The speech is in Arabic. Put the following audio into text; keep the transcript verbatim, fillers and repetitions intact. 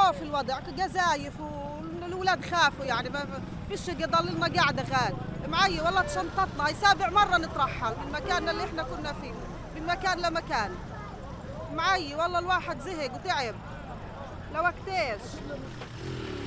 خوف الوضع، قذايف والولاد خافوا يعني ما فيش ضل لنا قاعده غاد. معي والله تشنطتنا، هي سابع مره نترحل من مكاننا اللي احنا كنا فيه من مكان لمكان. معي والله الواحد زهق وتعب لوقتيش.